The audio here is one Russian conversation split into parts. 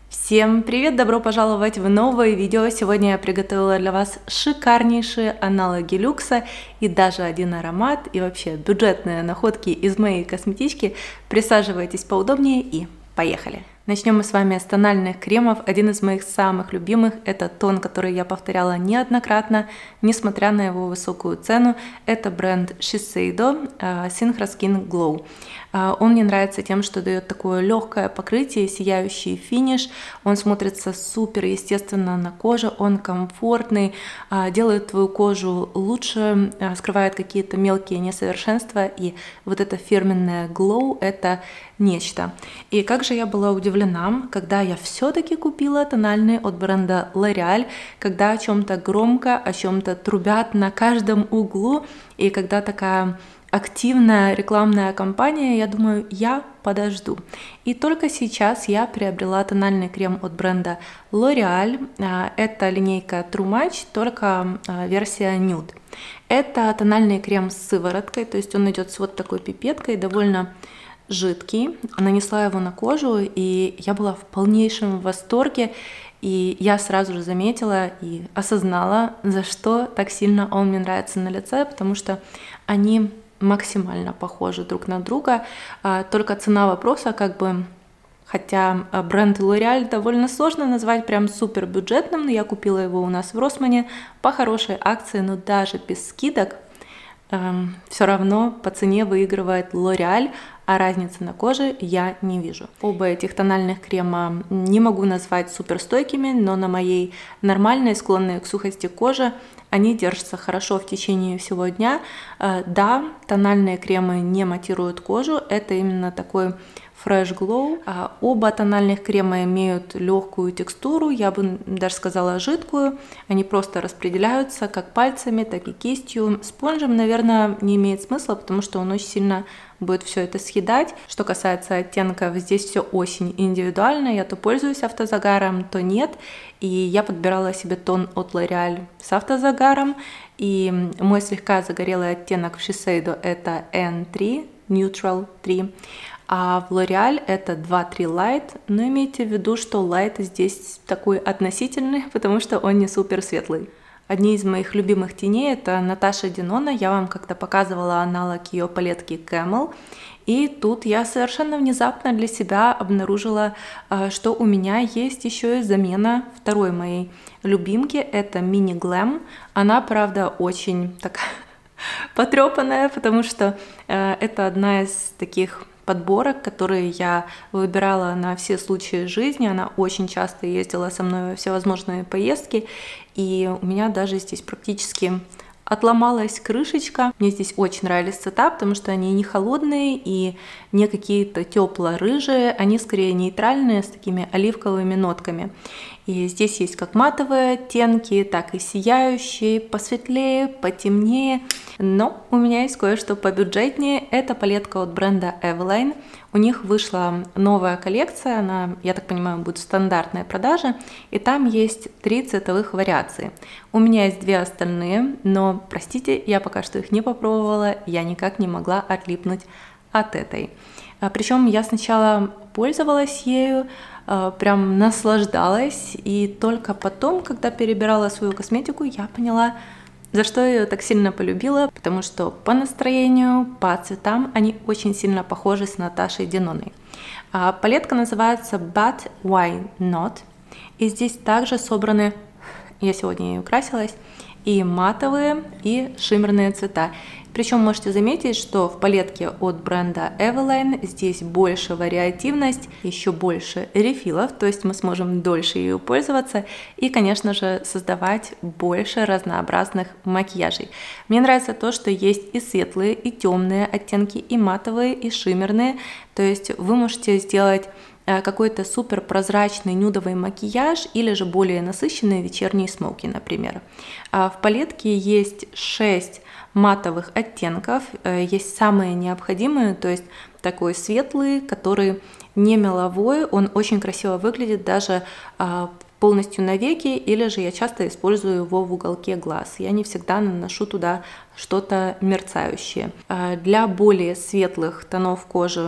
Всем привет! Добро пожаловать в новое видео. Сегодня я приготовила для вас шикарнейшие аналоги люкса и даже один аромат, и вообще бюджетные находки из моей косметички. Присаживайтесь поудобнее и поехали! Начнем мы с вами с тональных кремов. Один из моих самых любимых – это тон, который я повторяла неоднократно, несмотря на его высокую цену. Это бренд Shiseido Synchro Skin Glow. Он мне нравится тем, что дает такое легкое покрытие, сияющий финиш. Он смотрится супер естественно на коже, он комфортный, делает твою кожу лучше, скрывает какие-то мелкие несовершенства. И вот это фирменное glow – это нечто. И как же я была удивлена, когда я все-таки купила тональный от бренда L'Oréal, когда о чем-то громко, о чем-то трубят на каждом углу, и когда такая активная рекламная кампания, я думаю, я подожду. И только сейчас я приобрела тональный крем от бренда L'Oréal. Это линейка True Match, только версия Nude. Это тональный крем с сывороткой, то есть он идет с вот такой пипеткой, довольно жидкий. Нанесла его на кожу, и я была в полнейшем восторге. И я сразу же заметила и осознала, за что так сильно он мне нравится на лице, потому что они максимально похожи друг на друга. Только цена вопроса, хотя бренд L'Oréal довольно сложно назвать прям супер бюджетным, но я купила его у нас в Росмане по хорошей акции, но даже без скидок все равно по цене выигрывает L'Oréal, а разницы на коже я не вижу. Оба этих тональных крема не могу назвать суперстойкими, но на моей нормальной, склонной к сухости коже они держатся хорошо в течение всего дня. Да, тональные кремы не матируют кожу, это именно такой Fresh Glow. Оба тональных крема имеют легкую текстуру, я бы даже сказала жидкую. Они просто распределяются как пальцами, так и кистью. Спонжем, наверное, не имеет смысла, потому что он очень сильно будет все это съедать. Что касается оттенков, здесь все очень индивидуально. Я то пользуюсь автозагаром, то нет. И я подбирала себе тон от L'Oréal с автозагаром. И мой слегка загорелый оттенок в Shiseido это N3, Neutral 3. А в L'Oréal это 2-3 Light, но имейте в виду, что Light здесь такой относительный, потому что он не супер светлый. Одни из моих любимых теней это Наташа Денона, я вам как-то показывала аналог ее палетки Camel, и тут я совершенно внезапно для себя обнаружила, что у меня есть еще и замена второй моей любимки, это Mini Glam, она, правда, очень такая потрепанная, потому что это одна из таких подборок, которые я выбирала на все случаи жизни. Она очень часто ездила со мной во всевозможные поездки, и у меня даже здесь практически отломалась крышечка. Мне здесь очень нравились цвета, потому что они не холодные и не какие-то тепло-рыжие, они скорее нейтральные, с такими оливковыми нотками. И здесь есть как матовые оттенки, так и сияющие, посветлее, потемнее. Но у меня есть кое-что побюджетнее. Это палетка от бренда Eveline. У них вышла новая коллекция, она, я так понимаю, будет в стандартной продаже. И там есть 3 цветовых вариации. У меня есть 2 остальные, но, простите, я пока что их не попробовала, я никак не могла отлипнуть от этой. Причем я сначала пользовалась ею, прям наслаждалась, и только потом, когда перебирала свою косметику, я поняла, за что я ее так сильно полюбила, потому что по настроению, по цветам они очень сильно похожи с Наташей Деноной. Палетка называется But Why Not, и здесь также собраны, я сегодня ей украсилась, и матовые, и шиммерные цвета. Причем можете заметить, что в палетке от бренда Eveline здесь больше вариативность, еще больше рефилов, то есть мы сможем дольше ею пользоваться и, конечно же, создавать больше разнообразных макияжей. Мне нравится то, что есть и светлые, и темные оттенки, и матовые, и шиммерные, то есть вы можете сделать какой-то супер прозрачный нюдовый макияж или же более насыщенный вечерний смоки, например. В палетке есть 6 матовых оттенков, есть самые необходимые, то есть такой светлый, который не меловой, он очень красиво выглядит даже полностью на веки, или же я часто использую его в уголке глаз. Я не всегда наношу туда что-то мерцающее. Для более светлых тонов кожи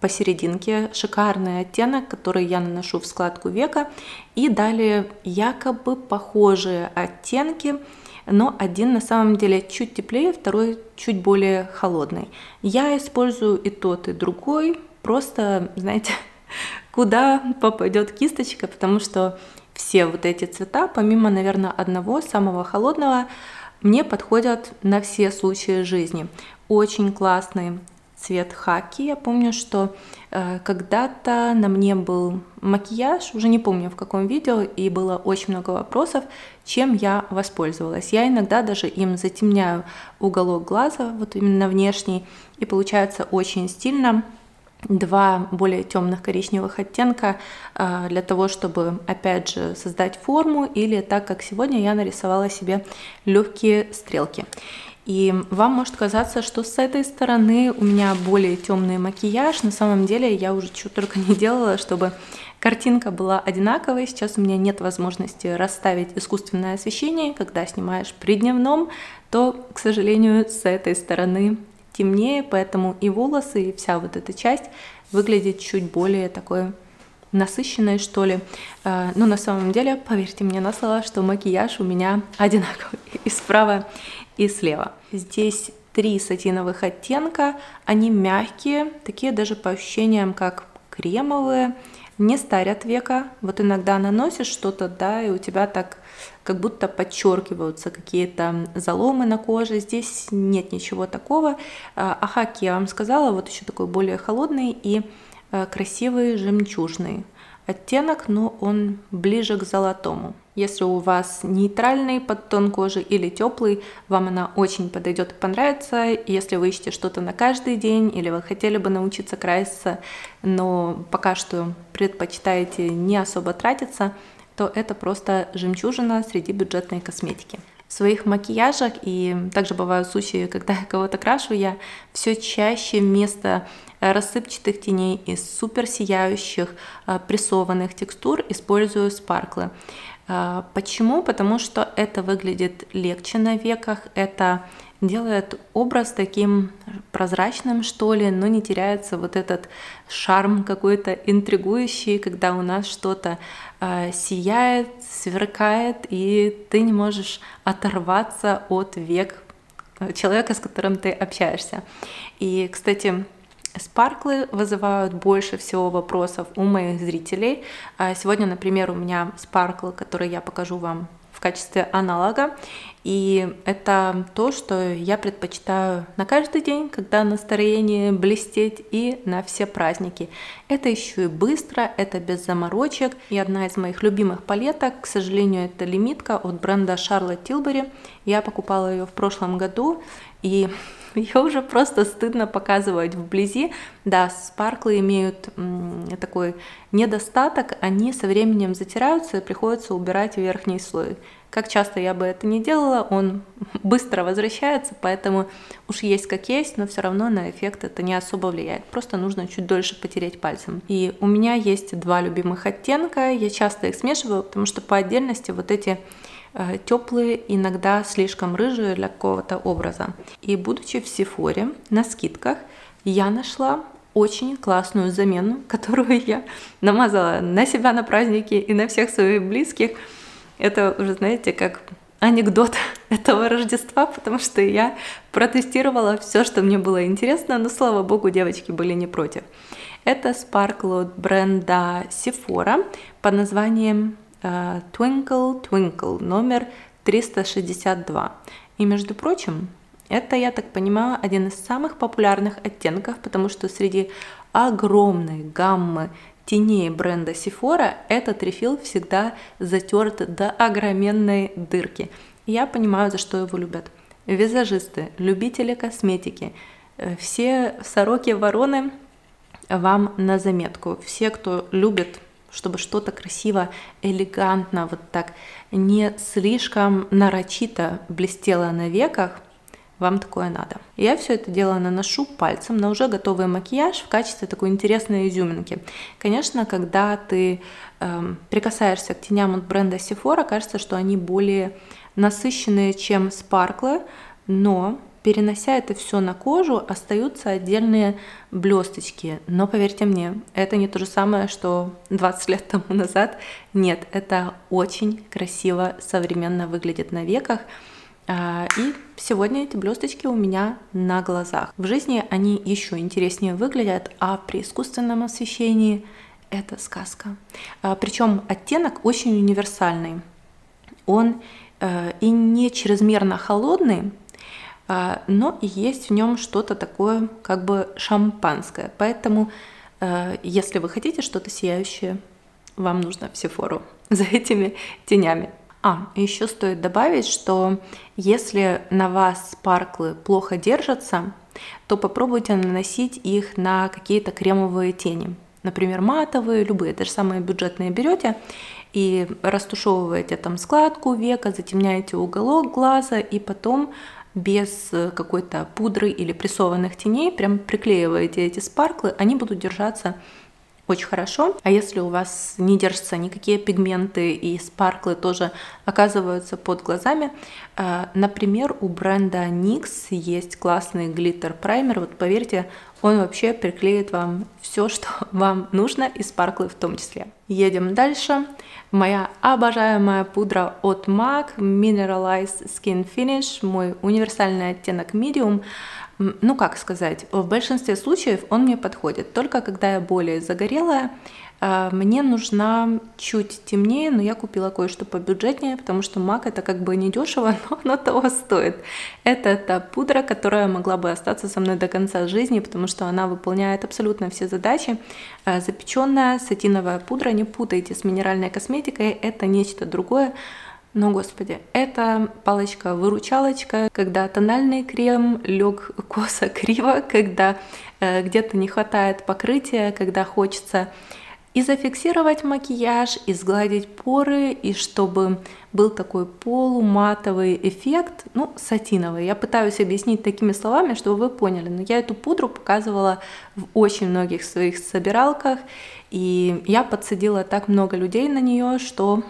посерединке, шикарный оттенок, который я наношу в складку века. И далее якобы похожие оттенки, но один на самом деле чуть теплее, второй чуть более холодный. Я использую и тот, и другой, просто, знаете, куда попадет кисточка, потому что все вот эти цвета, помимо, наверное, одного, самого холодного, мне подходят на все случаи жизни. Очень классный цвет хаки. Я помню, что когда-то на мне был макияж, уже не помню в каком видео, и было очень много вопросов, чем я воспользовалась. Я иногда даже им затемняю уголок глаза, вот именно внешний, и получается очень стильно. Два более темных коричневых оттенка для того, чтобы, опять же, создать форму, или так как сегодня я нарисовала себе легкие стрелки. И вам может казаться, что с этой стороны у меня более темный макияж. На самом деле я уже что только не делала, чтобы картинка была одинаковой. Сейчас у меня нет возможности расставить искусственное освещение. Когда снимаешь при дневном, то, к сожалению, с этой стороны темнее, поэтому и волосы, и вся вот эта часть выглядит чуть более такой насыщенной, что ли. Но на самом деле, поверьте мне на слово, что макияж у меня одинаковый и справа, и слева. Здесь 3 сатиновых оттенка, они мягкие, такие даже по ощущениям как кремовые, не старят века. Вот иногда наносишь что-то, да, и у тебя так как будто подчеркиваются какие-то заломы на коже. Здесь нет ничего такого. А хаки, я вам сказала, вот еще такой более холодный и красивый жемчужный оттенок, но он ближе к золотому. Если у вас нейтральный подтон кожи или теплый, вам она очень подойдет и понравится. Если вы ищете что-то на каждый день или вы хотели бы научиться краситься, но пока что предпочитаете не особо тратиться, то это просто жемчужина среди бюджетной косметики. В своих макияжах, и также бывают случаи, когда я кого-то крашу, я все чаще вместо рассыпчатых теней из супер сияющих прессованных текстур использую спарклы. Почему? Потому что это выглядит легче на веках, это делает образ таким прозрачным, что ли, но не теряется вот этот шарм какой-то интригующий, когда у нас что-то сияет, сверкает, и ты не можешь оторваться от век человека, с которым ты общаешься. И, кстати, спарклы вызывают больше всего вопросов у моих зрителей. Сегодня, например, у меня спаркл, который я покажу вам в качестве аналога. И это то, что я предпочитаю на каждый день, когда настроение блестеть, и на все праздники. Это еще и быстро, это без заморочек. И одна из моих любимых палеток, к сожалению, это лимитка от бренда Charlotte Tilbury. Я покупала ее в прошлом году, и ее уже просто стыдно показывать вблизи. Да, спарклы имеют такой недостаток, они со временем затираются и приходится убирать верхний слой. Как часто я бы это не делала, он быстро возвращается, поэтому уж есть как есть, но все равно на эффект это не особо влияет. Просто нужно чуть дольше потереть пальцем. И у меня есть 2 любимых оттенка, я часто их смешиваю, потому что по отдельности вот эти теплые, иногда слишком рыжие для какого-то образа. И будучи в Сефоре на скидках, я нашла очень классную замену, которую я намазала на себя на праздники и на всех своих близких. Это уже, знаете, как анекдот этого Рождества, потому что я протестировала все, что мне было интересно, но, слава богу, девочки были не против. Это спаркл от бренда Sephora под названием Twinkle Twinkle номер 362. И, между прочим, это, я так понимаю, один из самых популярных оттенков, потому что среди огромной гаммы теней бренда Sephora этот рефил всегда затерт до огроменной дырки. И я понимаю, за что его любят. Визажисты, любители косметики, все сороки-вороны вам на заметку. Все, кто любит, чтобы что-то красиво, элегантно, вот так, не слишком нарочито блестело на веках, вам такое надо. Я все это дело наношу пальцем на уже готовый макияж в качестве такой интересной изюминки. Конечно, когда ты прикасаешься к теням от бренда Sephora, кажется, что они более насыщенные, чем спарклы, но перенося это все на кожу, остаются отдельные блесточки. Но поверьте мне, это не то же самое, что 20 лет тому назад. Нет, это очень красиво, современно выглядит на веках. И сегодня эти блесточки у меня на глазах. В жизни они еще интереснее выглядят, а при искусственном освещении это сказка. Причем оттенок очень универсальный. Он и не чрезмерно холодный, но и есть в нем что-то такое, как бы шампанское. Поэтому, если вы хотите что-то сияющее, вам нужно в Sephora за этими тенями. Еще стоит добавить, что если на вас спарклы плохо держатся, то попробуйте наносить их на какие-то кремовые тени. Например, матовые, любые, даже самые бюджетные берете и растушевываете там складку века, затемняете уголок глаза и потом без какой-то пудры или прессованных теней прям приклеиваете эти спарклы, они будут держаться очень хорошо. А если у вас не держатся никакие пигменты и спарклы тоже оказываются под глазами, например, у бренда NYX есть классный глиттер-праймер, вот поверьте, он вообще приклеит вам все, что вам нужно, и спарклы в том числе. Едем дальше. Моя обожаемая пудра от MAC Mineralized Skin Finish, мой универсальный оттенок Medium. Ну, как сказать, в большинстве случаев он мне подходит. Только когда я более загорелая, мне нужна чуть темнее, но я купила кое-что побюджетнее, потому что MAC это как бы не дешево, но оно того стоит. Это та пудра, которая могла бы остаться со мной до конца жизни, потому что она выполняет абсолютно все задачи. Запеченная сатиновая пудра, не путайте с минеральной косметикой, это нечто другое. Но, господи, это палочка-выручалочка, когда тональный крем лег косо-криво, когда где-то не хватает покрытия, когда хочется и зафиксировать макияж, и сгладить поры, и чтобы был такой полуматовый эффект, ну, сатиновый. Я пытаюсь объяснить такими словами, чтобы вы поняли, но я эту пудру показывала в очень многих своих собиралках, и я подсадила так много людей на нее, что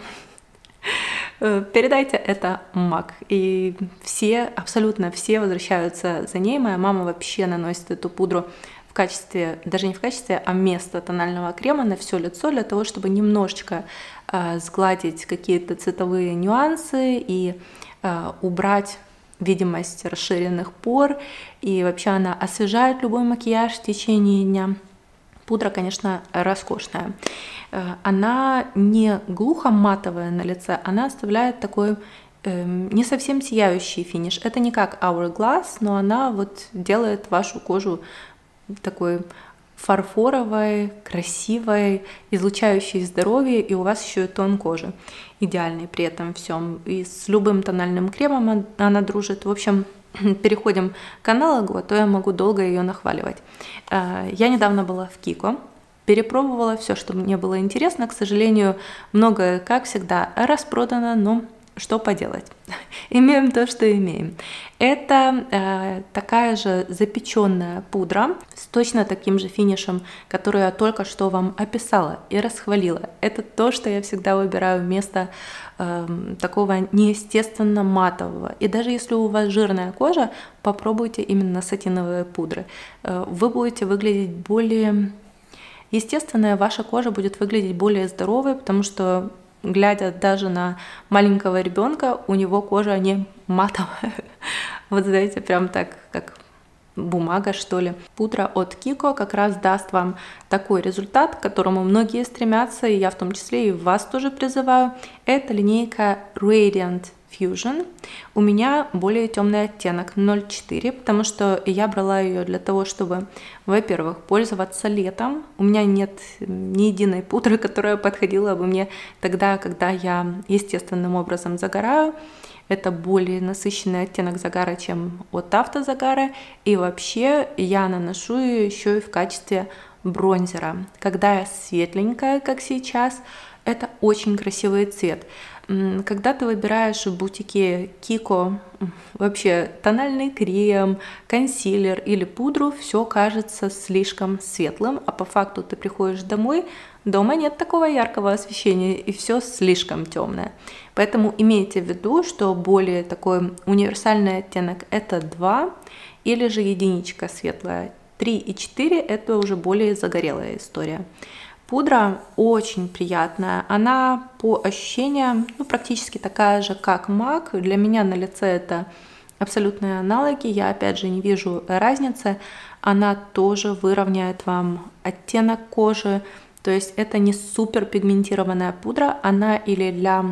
передайте это MAC. И все, абсолютно все возвращаются за ней. Моя мама вообще наносит эту пудру в качестве, даже не в качестве, а вместо тонального крема на все лицо, для того, чтобы немножечко сгладить какие-то цветовые нюансы и убрать видимость расширенных пор. И вообще она освежает любой макияж в течение дня. Пудра, конечно, роскошная. Она не глухо матовая на лице, она оставляет такой не совсем сияющий финиш. Это не как Hourglass, но она вот делает вашу кожу такой фарфоровой, красивой, излучающей здоровье, и у вас еще и тон кожи идеальный при этом всем. И с любым тональным кремом она дружит. В общем, переходим к аналогу, а то я могу долго ее нахваливать. Я недавно была в Kiko, перепробовала все, что мне было интересно. К сожалению, многое, как всегда, распродано, но что поделать? Имеем то, что имеем. Это такая же запеченная пудра с точно таким же финишем, который я только что вам описала и расхвалила. Это то, что я всегда выбираю вместо такого неестественно матового. И даже если у вас жирная кожа, попробуйте именно сатиновые пудры. Вы будете выглядеть более... Естественно, ваша кожа будет выглядеть более здоровой, потому что, глядя даже на маленького ребенка, у него кожа не матовая. Вот знаете, прям так, как бумага, что ли. Пудра от Kiko как раз даст вам такой результат, к которому многие стремятся, и я в том числе и вас тоже призываю. Это линейка Radiant Fusion. У меня более темный оттенок 0,4, потому что я брала ее для того, чтобы, во-первых, пользоваться летом. У меня нет ни единой пудры, которая подходила бы мне тогда, когда я естественным образом загораю. Это более насыщенный оттенок загара, чем от автозагара. И вообще я наношу ее еще и в качестве бронзера. Когда я светленькая, как сейчас, это очень красивый цвет. Когда ты выбираешь в бутике Kiko вообще тональный крем, консилер или пудру, все кажется слишком светлым, а по факту ты приходишь домой, Дома нет такого яркого освещения, и все слишком темное. Поэтому имейте в виду, что более такой универсальный оттенок это 2, или же единичка светлая. 3 и 4 это уже более загорелая история. Пудра очень приятная, она по ощущениям практически такая же, как MAC. Для меня на лице это абсолютные аналоги, я опять же не вижу разницы. Она тоже выровняет вам оттенок кожи, то есть это не супер пигментированная пудра, она или для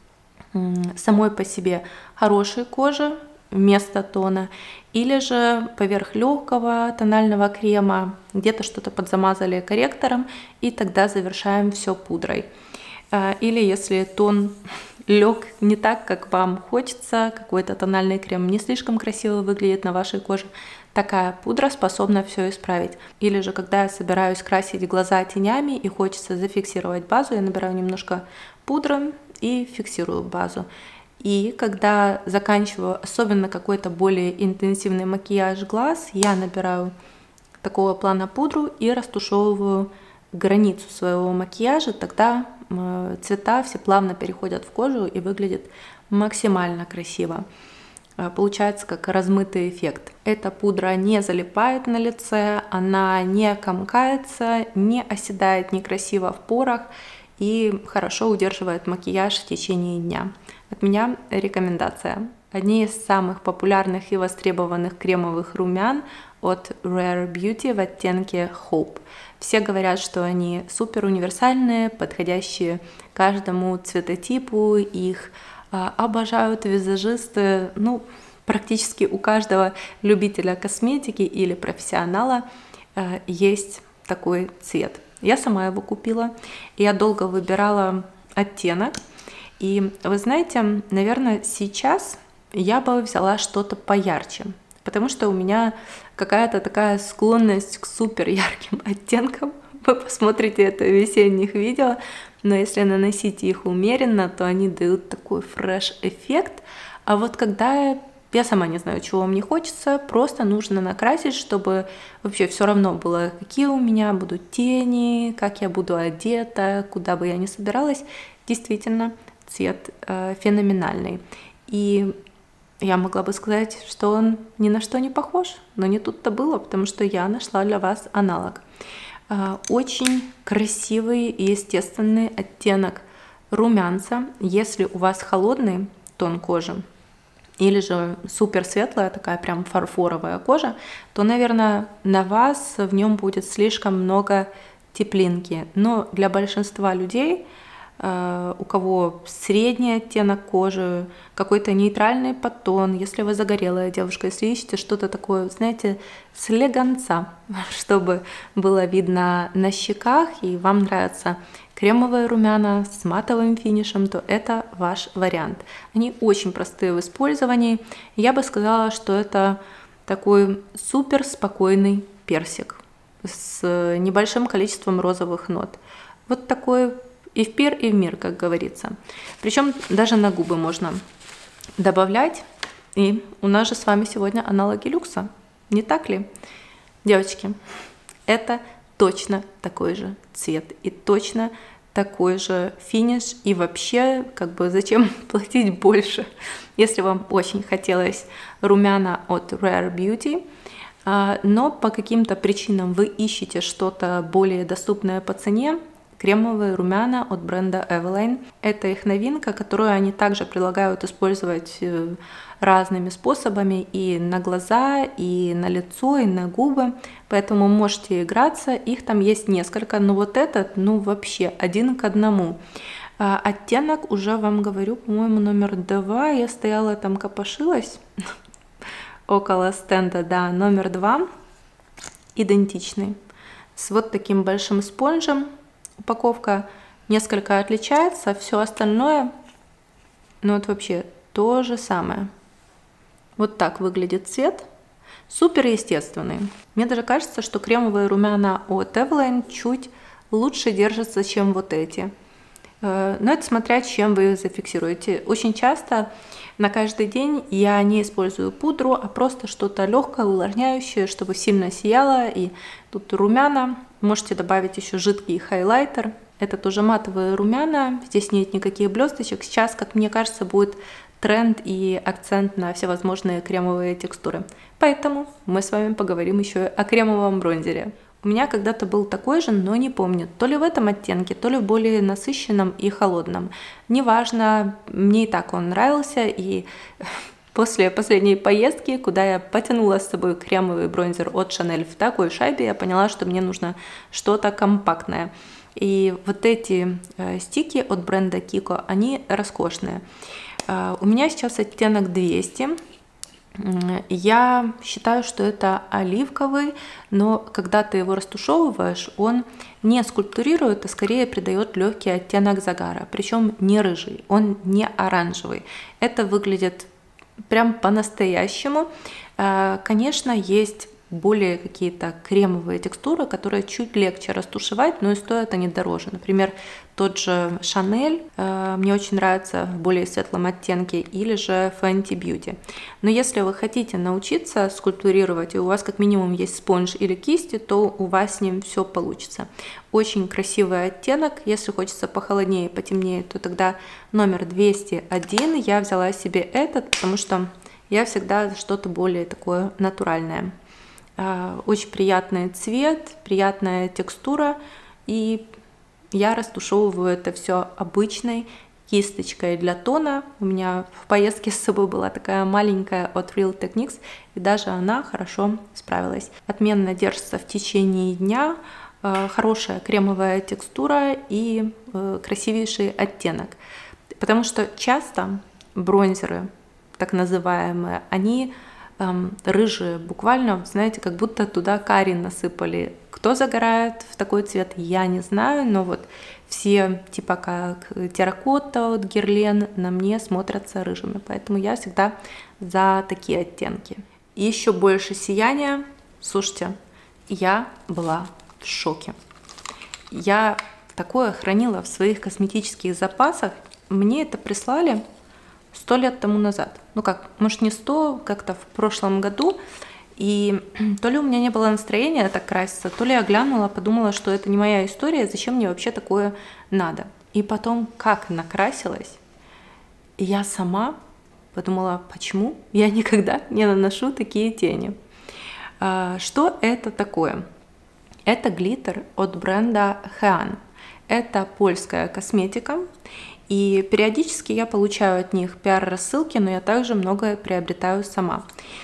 самой по себе хорошей кожи вместо тона, или же поверх легкого тонального крема где-то что-то подзамазали корректором, и тогда завершаем все пудрой. Или если тон лег не так, как вам хочется, какой-то тональный крем не слишком красиво выглядит на вашей коже, такая пудра способна все исправить. Или же, когда я собираюсь красить глаза тенями и хочется зафиксировать базу, я набираю немножко пудры и фиксирую базу. И когда заканчиваю особенно какой-то более интенсивный макияж глаз, я набираю такого плана пудру и растушевываю границу своего макияжа, тогда цвета все плавно переходят в кожу и выглядит максимально красиво. Получается как размытый эффект. Эта пудра не залипает на лице, она не комкается, не оседает некрасиво в порах и хорошо удерживает макияж в течение дня. От меня рекомендация. Одни из самых популярных и востребованных кремовых румян от Rare Beauty в оттенке Hope. Все говорят, что они супер универсальные, подходящие каждому цветотипу, их обожают визажисты, практически у каждого любителя косметики или профессионала есть такой цвет. Я сама его купила, я долго выбирала оттенок, и вы знаете, наверное, сейчас я бы взяла что-то поярче, потому что у меня какая-то такая склонность к супер ярким оттенкам. Вы посмотрите это в весенних видео, но если наносить их умеренно, то они дают такой фреш-эффект. А вот когда я сама не знаю, чего мне хочется, просто нужно накрасить, чтобы вообще все равно было, какие у меня будут тени, как я буду одета, куда бы я ни собиралась. Действительно, цвет феноменальный. И я могла бы сказать, что он ни на что не похож, но не тут-то было, потому что я нашла для вас аналог. Очень красивый и естественный оттенок румянца. Если у вас холодный тон кожи, или же супер светлая, такая прям фарфоровая кожа, то, наверное, на вас в нем будет слишком много теплинки. Но для большинства людей, у кого средний оттенок кожи, какой-то нейтральный подтон, если вы загорелая девушка, если ищете что-то такое, знаете, слегонца, чтобы было видно на щеках, и вам нравятся кремовые румяна с матовым финишем, то это ваш вариант. Они очень простые в использовании. Я бы сказала, что это такой супер спокойный персик с небольшим количеством розовых нот. Вот такой и в пир, и в мир, как говорится. Причем даже на губы можно добавлять. И у нас же с вами сегодня аналоги люкса. Не так ли? Девочки, это точно такой же цвет и точно такой же финиш. И вообще, зачем платить больше, если вам очень хотелось румяна от Rare Beauty, но по каким-то причинам вы ищете что-то более доступное по цене. Кремовые румяна от бренда Eveline. Это их новинка, которую они также предлагают использовать разными способами и на глаза, и на лицо, и на губы. Поэтому можете играться. Их там есть несколько, но вот этот, вообще один к одному. Оттенок уже вам говорю, по-моему, номер 2. Я стояла там, копошилась около стенда, да, номер 2. Идентичный. С вот таким большим спонжем. Упаковка несколько отличается, все остальное, вот вообще то же самое. Вот так выглядит цвет, супер естественный. Мне даже кажется, что кремовые румяна от Eveline чуть лучше держатся, чем вот эти. Но это смотря, чем вы их зафиксируете. Очень часто на каждый день я не использую пудру, а просто что-то легкое, увлажняющее, чтобы сильно сияло. И тут румяна. Можете добавить еще жидкий хайлайтер. Это тоже матовые румяна, здесь нет никаких блесточек. Сейчас, как мне кажется, будет тренд и акцент на всевозможные кремовые текстуры. Поэтому мы с вами поговорим еще о кремовом бронзере. У меня когда-то был такой же, но не помню, то ли в этом оттенке, то ли в более насыщенном и холодном. Неважно, мне и так он нравился, и после последней поездки, куда я потянула с собой кремовый бронзер от Chanel в такой шайбе, я поняла, что мне нужно что-то компактное. И вот эти стики от бренда Kiko, они роскошные. У меня сейчас оттенок 200. Я считаю, что это оливковый, но когда ты его растушевываешь, он не скульптурирует, а скорее придает легкий оттенок загара. Причем не рыжий, он не оранжевый. Это выглядит прям по-настоящему. Конечно, есть более какие-то кремовые текстуры, которые чуть легче растушевать, но и стоят они дороже. Например, тот же Chanel мне очень нравится в более светлом оттенке, или же Fenty Beauty. Но если вы хотите научиться скульптурировать, и у вас как минимум есть спонж или кисти, то у вас с ним все получится. Очень красивый оттенок. Если хочется похолоднее, потемнее, то тогда номер 201. Я взяла себе этот, потому что я всегда что-то более такое натуральное. Очень приятный цвет, приятная текстура, и я растушевываю это все обычной кисточкой для тона. У меня в поездке с собой была такая маленькая от Real Techniques, и даже она хорошо справилась. Отменно держится в течение дня, хорошая кремовая текстура и красивейший оттенок. Потому что часто бронзеры, так называемые, они рыжие, буквально, знаете, как будто туда карри насыпали. Кто загорает в такой цвет, я не знаю, но вот все типа как терракота от Guerlain на мне смотрятся рыжими, поэтому я всегда за такие оттенки. Еще больше сияния. Слушайте, я была в шоке. Я такое хранила в своих косметических запасах. Мне это прислали 100 лет тому назад. Ну как, может не 100, как-то в прошлом году. И то ли у меня не было настроения так краситься, то ли я глянула, подумала, что это не моя история, зачем мне вообще такое надо. И потом, как накрасилась, я сама подумала, почему я никогда не наношу такие тени. Что это такое? Это глиттер от бренда Hean. Это польская косметика. И периодически я получаю от них пиар-рассылки, но я также многое приобретаю сама.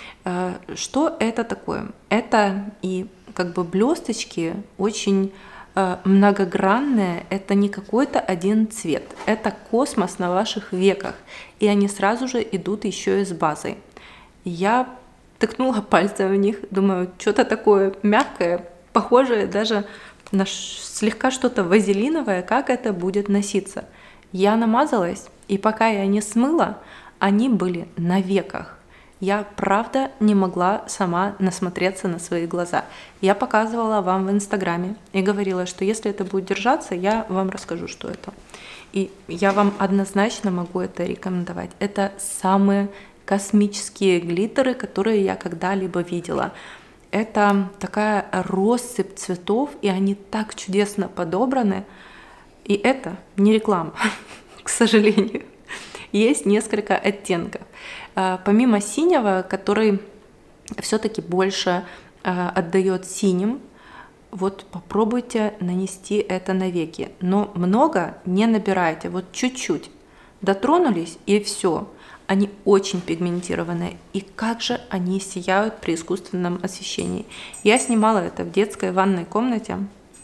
Что это такое? Это и как бы блесточки очень многогранные, это не какой-то один цвет, это космос на ваших веках, и они сразу же идут еще и с базой. Я тыкнула пальцем в них, думаю, что-то такое мягкое, похожее даже на слегка что-то вазелиновое, как это будет носиться. Я намазалась, и пока я не смыла, они были на веках. Я правда не могла сама насмотреться на свои глаза. Я показывала вам в Инстаграме и говорила, что если это будет держаться, я вам расскажу, что это. И я вам однозначно могу это рекомендовать. Это самые космические глиттеры, которые я когда-либо видела. Это такая россыпь цветов, и они так чудесно подобраны. И это не реклама, к сожалению. Есть несколько оттенков. Помимо синего, который все-таки больше отдает синим, вот попробуйте нанести это на веки. Но много не набирайте, вот чуть-чуть. Дотронулись, и все. Они очень пигментированные. И как же они сияют при искусственном освещении. Я снимала это в детской ванной комнате.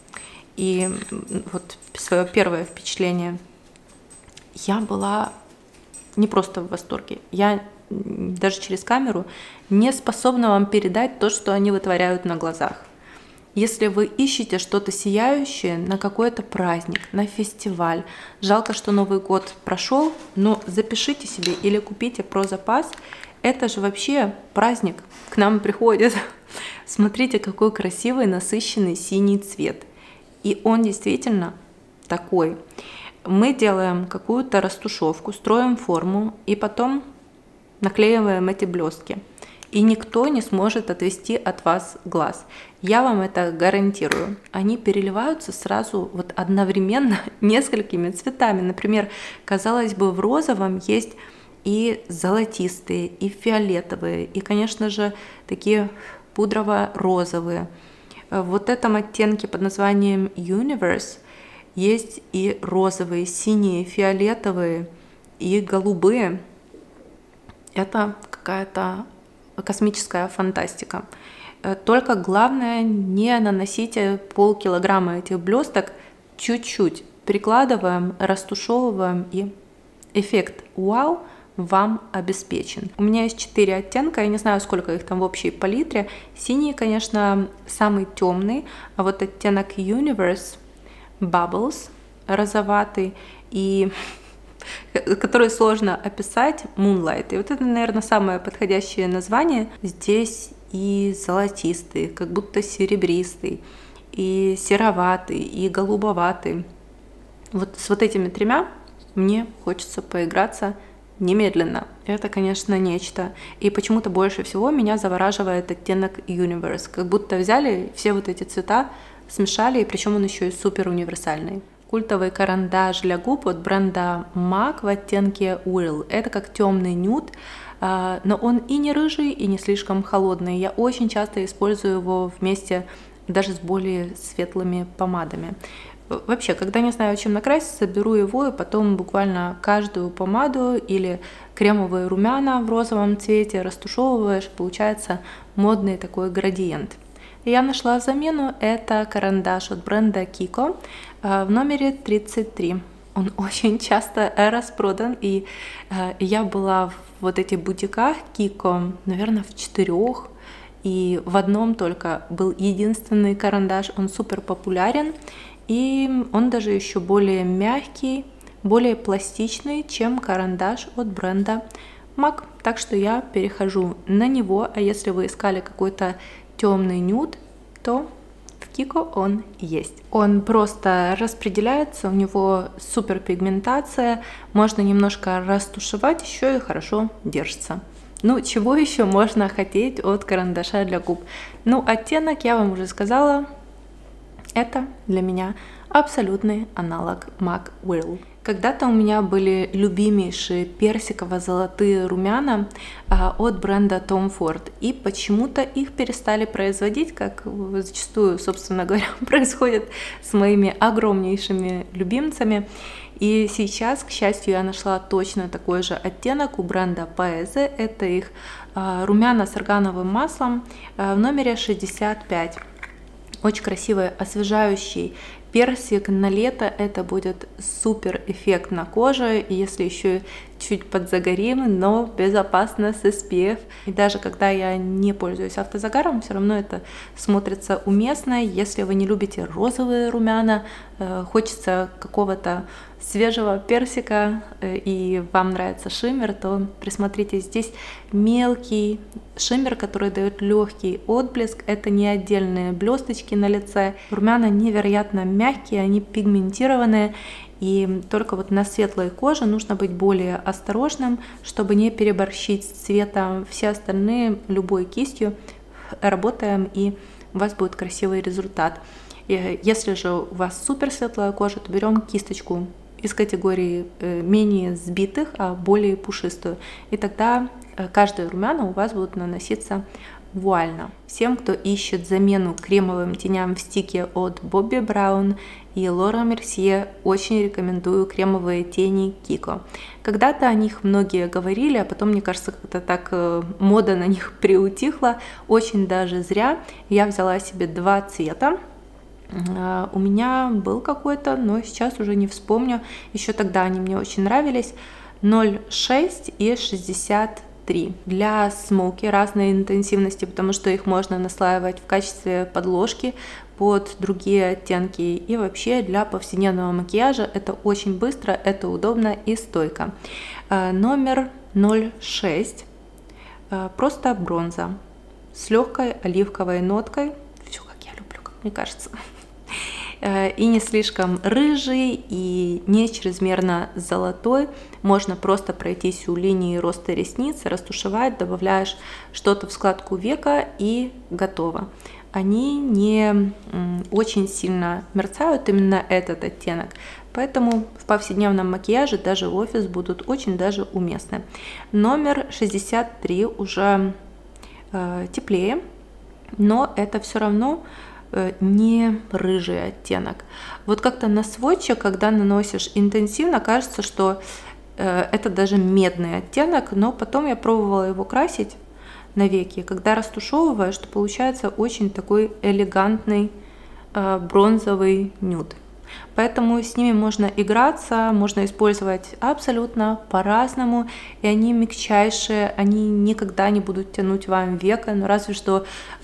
И вот свое первое впечатление. Я была не просто в восторге. Я даже через камеру не способна вам передать то, что они вытворяют на глазах. Если вы ищете что-то сияющее на какой-то праздник, на фестиваль, жалко, что Новый год прошел, но запишите себе или купите про запас. Это же вообще праздник к нам приходит. Смотрите, какой красивый, насыщенный синий цвет. И он действительно такой. Мы делаем какую-то растушевку, строим форму и потом наклеиваем эти блестки. И никто не сможет отвести от вас глаз. Я вам это гарантирую. Они переливаются сразу вот одновременно несколькими цветами. Например, казалось бы, в розовом есть и золотистые, и фиолетовые, и, конечно же, такие пудрово-розовые. В вот этом оттенке под названием Universe есть и розовые, синие, фиолетовые, и голубые. Это какая-то космическая фантастика. Только главное, не наносите полкилограмма этих блесток, чуть-чуть прикладываем, растушевываем, и эффект вау вам обеспечен. У меня есть 4 оттенка, я не знаю, сколько их там в общей палитре. Синий, конечно, самый темный, а вот оттенок Universe, Bubbles, розоватый, и который сложно описать, Moonlight. И вот это, наверное, самое подходящее название. Здесь и золотистый, как будто серебристый, и сероватый, и голубоватый. Вот с вот этими 3 мне хочется поиграться немедленно. Это, конечно, нечто. И почему-то больше всего меня завораживает оттенок Universe. Как будто взяли все вот эти цвета, смешали, и причем он еще и супер универсальный. Культовый карандаш для губ от бренда MAC в оттенке Will. Это как темный нюд, но он и не рыжий, и не слишком холодный. Я очень часто использую его вместе даже с более светлыми помадами. Вообще, когда не знаю, чем накраситься, беру его и потом буквально каждую помаду или кремовые румяна в розовом цвете растушевываешь, получается модный такой градиент. Я нашла замену, это карандаш от бренда Kiko в номере 33. Он очень часто распродан, и я была в вот этих бутиках Kiko, наверное, в 4, и в одном только был единственный карандаш, он супер популярен, и он даже еще более мягкий, более пластичный, чем карандаш от бренда MAC. Так что я перехожу на него, а если вы искали какой-то темный нюд, то в Kiko он есть. Он просто распределяется, у него супер пигментация, можно немножко растушевать, еще и хорошо держится. Ну, чего еще можно хотеть от карандаша для губ? Ну, оттенок я вам уже сказала, это для меня абсолютный аналог MAC Will. Когда-то у меня были любимейшие персиково-золотые румяна от бренда Tom Ford, и почему-то их перестали производить, как зачастую, собственно говоря, происходит с моими огромнейшими любимцами. И сейчас, к счастью, я нашла точно такой же оттенок у бренда Paese. Это их румяна с органовым маслом в номере 65. Очень красивый, освежающий персик на лето. Это будет супер эффект на коже, и если еще чуть подзагорим, но безопасно с SPF. И даже когда я не пользуюсь автозагаром, все равно это смотрится уместно. Если вы не любите розовые румяна, хочется какого-то свежего персика, и вам нравится шиммер, то присмотрите, здесь мелкий шиммер, который дает легкий отблеск. Это не отдельные блесточки на лице. Румяна невероятно мягкие, они пигментированные, и только вот на светлой коже нужно быть более осторожным, чтобы не переборщить с цветом. Все остальные любой кистью работаем, и у вас будет красивый результат. Если же у вас супер светлая кожа, то берем кисточку из категории менее сбитых, а более пушистую. И тогда каждые румяна у вас будут наноситься вуально. Всем, кто ищет замену кремовым теням в стике от Bobbi Brown и Laura Mercier, очень рекомендую кремовые тени Kiko. Когда-то о них многие говорили, а потом, мне кажется, как-то так мода на них приутихла. Очень даже зря. Я взяла себе 2 цвета. У меня был какой-то, но сейчас уже не вспомню. Еще тогда они мне очень нравились. 0,6 и 63. Для смоки разной интенсивности, потому что их можно наслаивать в качестве подложки под другие оттенки. И вообще для повседневного макияжа это очень быстро, это удобно и стойко. Номер 0,6. Просто бронза с легкой оливковой ноткой. Все, как я люблю, как мне кажется. И не слишком рыжий, и не чрезмерно золотой. Можно просто пройтись у линии роста ресниц, растушевать, добавляешь что-то в складку века, и готово. они не очень сильно мерцают, именно этот оттенок. Поэтому в повседневном макияже, даже в офис, будут очень даже уместны. Номер 63 уже теплее, но это все равно не рыжий оттенок. Вот как-то на сводчик, когда наносишь интенсивно, кажется, что это даже медный оттенок, но потом я пробовала его красить на веки. Когда растушевываешь, то получается очень такой элегантный бронзовый нюд. Поэтому с ними можно играться, можно использовать абсолютно по-разному, и они мягчайшие, они никогда не будут тянуть вам века, но разве что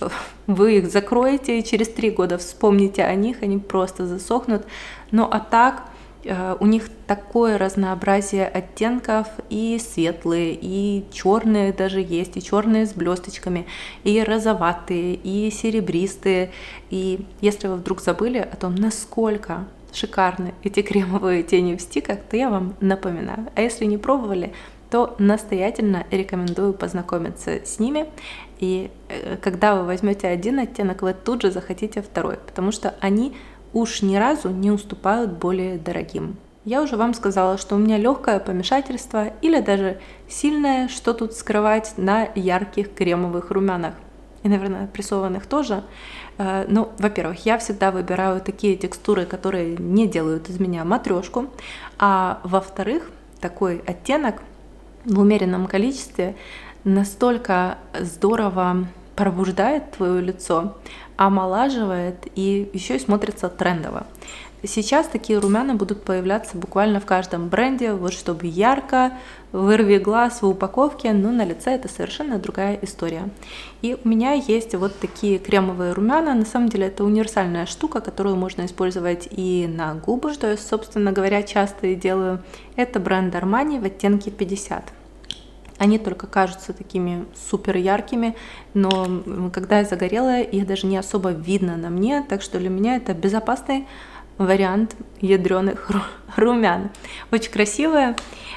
вы их закроете и через 3 года вспомните о них, они просто засохнут. Ну а так, у них такое разнообразие оттенков, и светлые, и черные даже есть, и черные с блесточками, и розоватые, и серебристые. И если вы вдруг забыли о том, насколько шикарны эти кремовые тени в стиках, то я вам напоминаю. А если не пробовали, то настоятельно рекомендую познакомиться с ними. И когда вы возьмете один оттенок, вы тут же захотите второй, потому что они уж ни разу не уступают более дорогим. Я уже вам сказала, что у меня легкое помешательство или даже сильное, что тут скрывать, на ярких кремовых румянах. И, наверное, прессованных тоже. Ну, во-первых, я всегда выбираю такие текстуры, которые не делают из меня матрешку. А во-вторых, такой оттенок в умеренном количестве настолько здорово пробуждает твое лицо, омолаживает и еще и смотрится трендово. Сейчас такие румяна будут появляться буквально в каждом бренде, вот чтобы ярко, вырви глаз в упаковке, но на лице это совершенно другая история. И у меня есть вот такие кремовые румяна, на самом деле это универсальная штука, которую можно использовать и на губы, что я, собственно говоря, часто и делаю. Это бренд Armani в оттенке 50. Они только кажутся такими супер яркими, но когда я загорела, их даже не особо видно на мне, так что для меня это безопасный вариант ядреных румян. Очень красивая.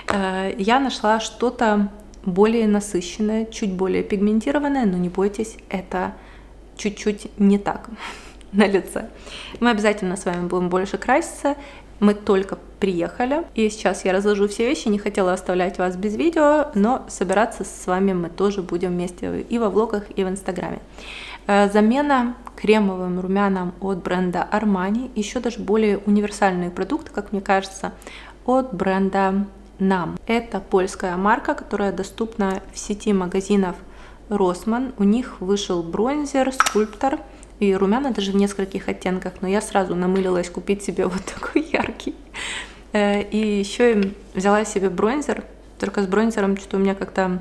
Я нашла что-то более насыщенное, чуть более пигментированное, но не бойтесь, это чуть-чуть не так на лице. Мы обязательно с вами будем больше краситься. Мы только приехали, и сейчас я разложу все вещи, не хотела оставлять вас без видео, но собираться с вами мы тоже будем вместе и во влогах, и в инстаграме. Замена кремовым румянам от бренда Armani, еще даже более универсальный продукт, как мне кажется, от бренда NAM. Это польская марка, которая доступна в сети магазинов Rossmann. У них вышел бронзер, скульптор и румяна даже в нескольких оттенках, но я сразу намылилась купить себе вот такой яркий. И еще взяла себе бронзер, только с бронзером что-то у меня как-то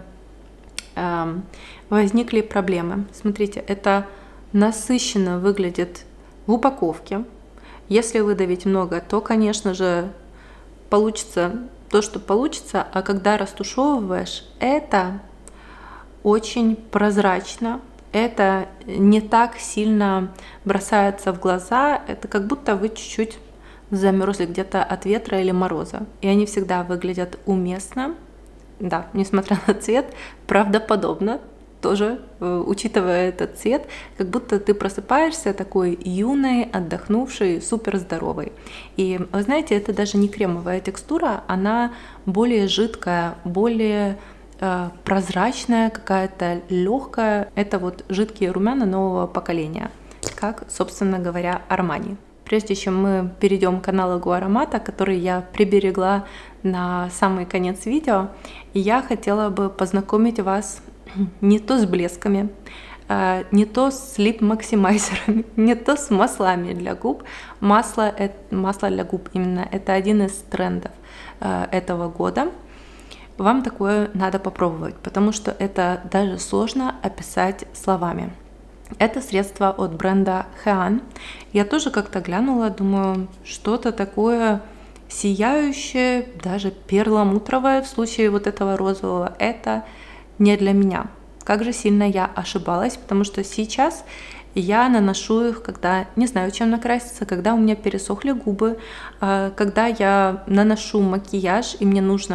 возникли проблемы. Смотрите, это насыщенно выглядит в упаковке. Если выдавить много, то, конечно же, получится то, что получится, а когда растушевываешь, это очень прозрачно, это не так сильно бросается в глаза, это как будто вы чуть-чуть замерзли где-то от ветра или мороза. И они всегда выглядят уместно, да, несмотря на цвет, правдоподобно, тоже учитывая этот цвет, как будто ты просыпаешься такой юной, отдохнувшей, супер здоровой. И вы знаете, это даже не кремовая текстура, она более жидкая, более прозрачная, какая-то легкая. Это вот жидкие румяна нового поколения, как, собственно говоря, Armani. Прежде чем мы перейдем к аналогу аромата, который я приберегла на самый конец видео, я хотела бы познакомить вас не то с блесками, не то с лип-максимайзерами, не то с маслами для губ. Масло для губ именно это один из трендов этого года. Вам такое надо попробовать, потому что это даже сложно описать словами. Это средство от бренда Hean. Я тоже как-то глянула, думаю, что-то такое сияющее, даже перламутровое в случае вот этого розового. Это не для меня. Как же сильно я ошибалась, потому что сейчас я наношу их, когда не знаю, чем накраситься, когда у меня пересохли губы, когда я наношу макияж и мне нужно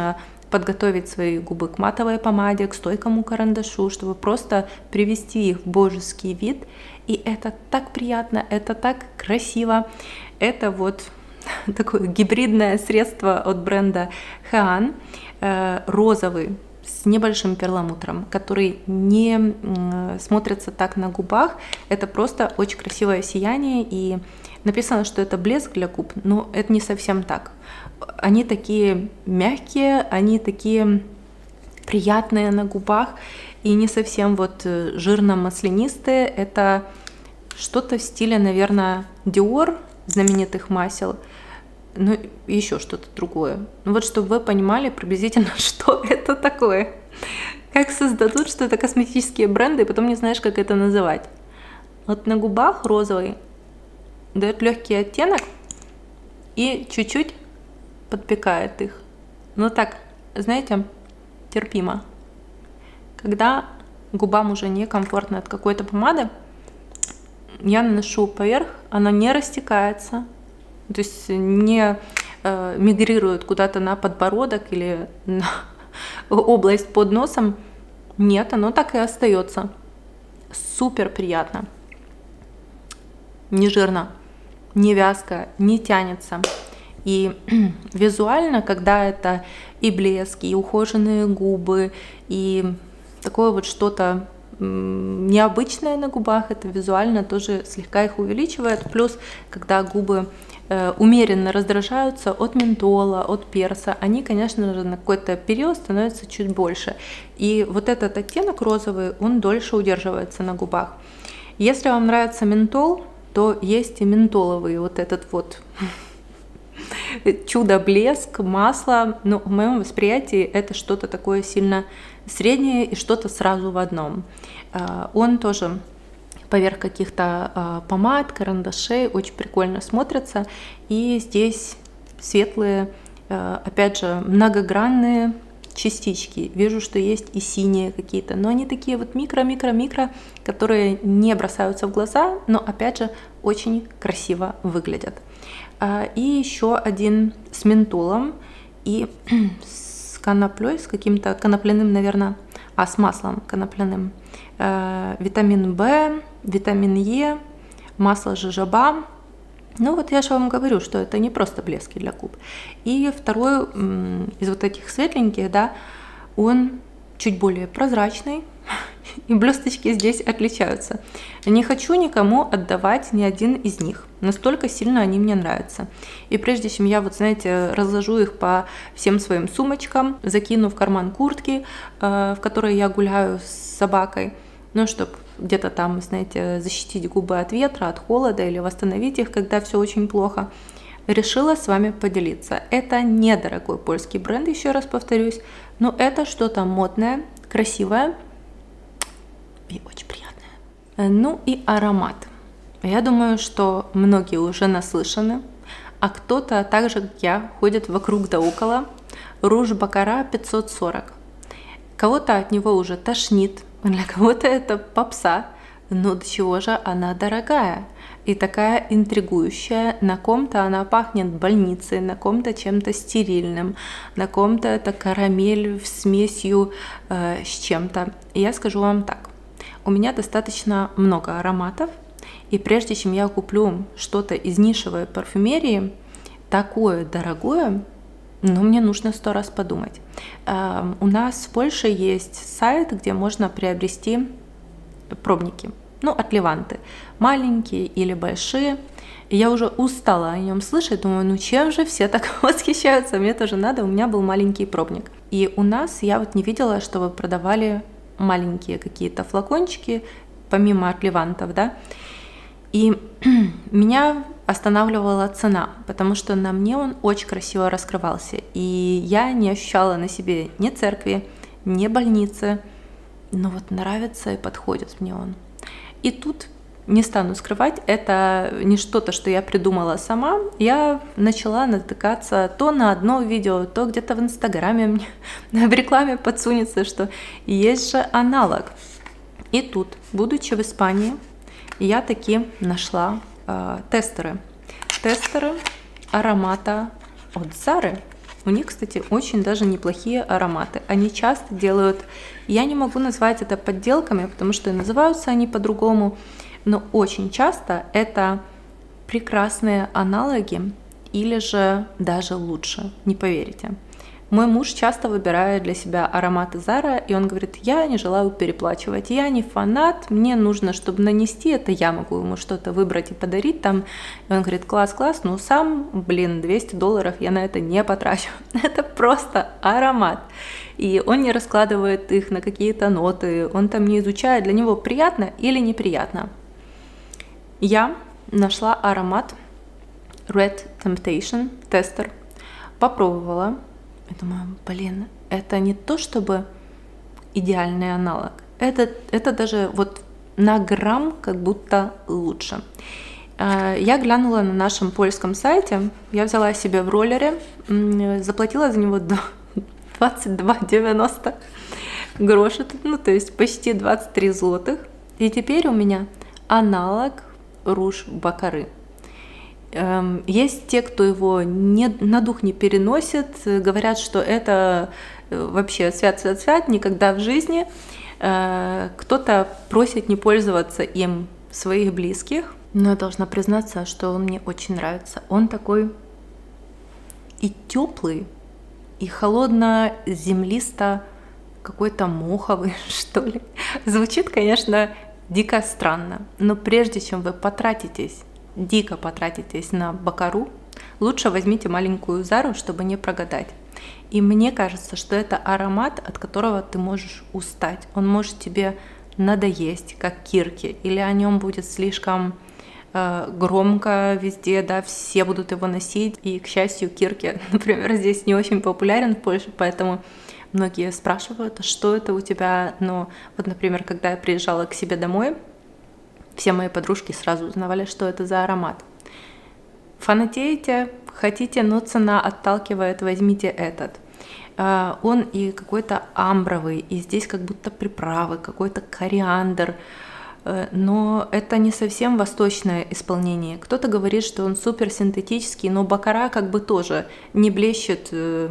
подготовить свои губы к матовой помаде, к стойкому карандашу, чтобы просто привести их в божеский вид. И это так приятно, это так красиво. Это вот такое гибридное средство от бренда Hean, розовый, с небольшим перламутром, который не смотрится так на губах. Это просто очень красивое сияние, и написано, что это блеск для губ, но это не совсем так. Они такие мягкие, они такие приятные на губах и не совсем вот жирно-маслянистые. Это что-то в стиле, наверное, Dior, знаменитых масел, ну, еще что-то другое. Ну, вот чтобы вы понимали приблизительно, что это такое. Как создадут, что это косметические бренды, и потом не знаешь, как это называть. Вот на губах розовый дает легкий оттенок и чуть-чуть подпекает их. Ну так, знаете, терпимо. Когда губам уже некомфортно от какой-то помады, я наношу поверх, она не растекается, то есть не мигрирует куда-то на подбородок или на область под носом. Нет, оно так и остается. Супер приятно. Не жирно, не вязко, не тянется. И визуально, когда это и блеск, и ухоженные губы, и такое вот что-то необычное на губах, это визуально тоже слегка их увеличивает. Плюс, когда губы умеренно раздражаются от ментола, от перса, они, конечно же, на какой-то период становятся чуть больше. И вот этот оттенок розовый, он дольше удерживается на губах. Если вам нравится ментол, то есть и ментоловый вот этот вот чудо-блеск, масло. Но в моем восприятии это что-то такое сильно среднее и что-то сразу в одном. Он тоже поверх каких-то помад, карандашей очень прикольно смотрится. И здесь светлые, опять же, многогранные частички. Вижу, что есть и синие какие-то, но они такие вот микро-микро-микро, которые не бросаются в глаза, но опять же очень красиво выглядят. И еще один с ментолом и с коноплей, с каким-то конопляным, наверное, с маслом конопляным. Витамин В, витамин Е, масло жожоба. Ну вот я же вам говорю, что это не просто блески для губ. И второй из вот этих светленьких, да, он чуть более прозрачный, и блесточки здесь отличаются. Не хочу никому отдавать ни один из них, настолько сильно они мне нравятся. И прежде чем я, вот знаете, разложу их по всем своим сумочкам, закину в карман куртки, в которой я гуляю с собакой, ну, чтобы где-то там, знаете, защитить губы от ветра, от холода или восстановить их, когда все очень плохо, решила с вами поделиться. Это недорогой польский бренд, еще раз повторюсь, но это что-то модное, красивое и очень приятное. Ну и аромат. Я думаю, что многие уже наслышаны, а кто-то так же, как я, ходит вокруг да около. Rouge Baccarat 540. Кого-то от него уже тошнит, для кого-то это попса, но до чего же она дорогая и такая интригующая. На ком-то она пахнет больницей, на ком-то чем-то стерильным, на ком-то это карамель в смесью с чем-то. И я скажу вам так, у меня достаточно много ароматов, и прежде чем я куплю что-то из нишевой парфюмерии, такое дорогое, но мне нужно 100 раз подумать. У нас в Польше есть сайт, где можно приобрести пробники, ну, от Леванты, маленькие или большие. И я уже устала о нем слышать, думаю, ну чем же все так восхищаются, мне тоже надо, у меня был маленький пробник. И у нас я вот не видела, чтобы продавали маленькие какие-то флакончики, помимо от Левантов, да. И меня останавливала цена, потому что на мне он очень красиво раскрывался. И я не ощущала на себе ни церкви, ни больницы. Но вот нравится и подходит мне он. И тут, не стану скрывать, это не что-то, что я придумала сама. Я начала натыкаться то на одно видео, то где-то в Инстаграме мне в рекламе подсунется, что есть же аналог. И тут, будучи в Испании, я таки нашла тестеры аромата от Zары. У них, кстати, очень даже неплохие ароматы. Они часто делают, я не могу назвать это подделками, потому что и называются они по-другому, но очень часто это прекрасные аналоги или же даже лучше, не поверите. Мой муж часто выбирает для себя ароматы Zara, и он говорит, я не желаю переплачивать, я не фанат, мне нужно, чтобы нанести это, я могу ему что-то выбрать и подарить там. И он говорит, класс, но сам, $200 я на это не потрачу. Это просто аромат. И он не раскладывает их на какие-то ноты, он там не изучает, для него приятно или неприятно. Я нашла аромат Red Temptation Tester, попробовала. Я думаю, это не то чтобы идеальный аналог, это даже вот на грамм как будто лучше. Я глянула на нашем польском сайте, я взяла себе в роллере, заплатила за него 22,90 гроши, ну то есть почти 23 злотых. И теперь у меня аналог Rouge Baccarat. Есть те, кто его на дух не переносит, говорят, что это вообще свят, никогда в жизни. Кто-то просит не пользоваться им своих близких, но я должна признаться, что он мне очень нравится. Он такой и теплый, и холодно-землисто, какой-то моховый, что ли. Звучит, конечно, дико странно, но прежде чем вы дико потратитесь на Бакару, лучше возьмите маленькую Зару, чтобы не прогадать. И мне кажется, что это аромат, от которого ты можешь устать. Он может тебе надоесть, как Кирки, или о нем будет слишком громко везде, да, все будут его носить. И, к счастью, Кирки, например, здесь не очень популярен в Польше, поэтому многие спрашивают, а что это у тебя? Но вот, например, когда я приезжала к себе домой, все мои подружки сразу узнавали, что это за аромат. Фанатеете, хотите, но цена отталкивает, возьмите этот. Он и какой-то амбровый, и здесь как будто приправы, какой-то кориандр. Но это не совсем восточное исполнение. Кто-то говорит, что он супер синтетический, но Бакара как бы тоже не блещет,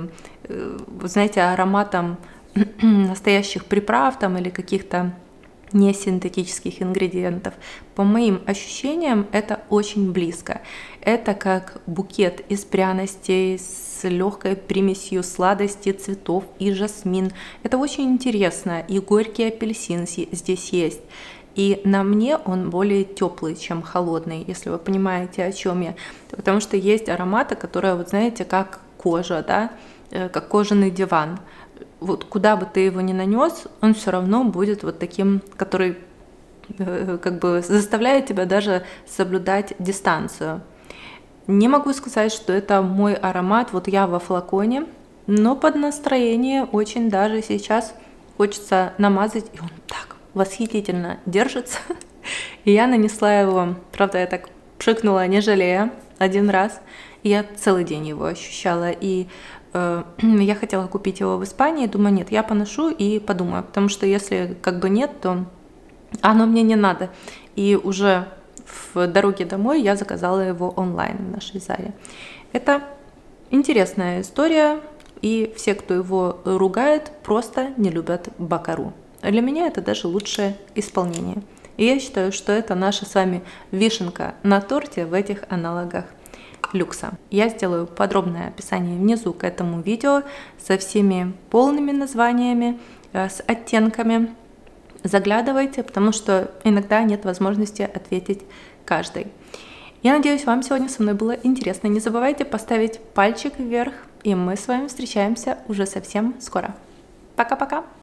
знаете, ароматом настоящих приправ там или каких-то не синтетических ингредиентов. По моим ощущениям, это очень близко. Это как букет из пряностей с легкой примесью сладости, цветов и жасмин. Это очень интересно. И горький апельсин здесь есть. И на мне он более теплый, чем холодный, если вы понимаете, о чем я. Потому что есть ароматы, которые, вот знаете, как кожа, да, как кожаный диван. Вот куда бы ты его ни нанес, он все равно будет вот таким, который как бы заставляет тебя даже соблюдать дистанцию. Не могу сказать, что это мой аромат, вот я во флаконе, но под настроение очень даже сейчас хочется намазать, и он так восхитительно держится. И я нанесла его, правда, я так пшикнула, не жалея, один раз, и я целый день его ощущала, и я хотела купить его в Испании, думаю, нет, я поношу и подумаю, потому что если как бы нет, то оно мне не надо. И уже в дороге домой я заказала его онлайн в нашей Заре. Это интересная история, и все, кто его ругает, просто не любят Бакару. Для меня это даже лучшее исполнение. И я считаю, что это наша с вами вишенка на торте в этих аналогах люкса. Я сделаю подробное описание внизу к этому видео со всеми полными названиями, с оттенками. Заглядывайте, потому что иногда нет возможности ответить каждой. Я надеюсь, вам сегодня со мной было интересно. Не забывайте поставить пальчик вверх, и мы с вами встречаемся уже совсем скоро. Пока-пока!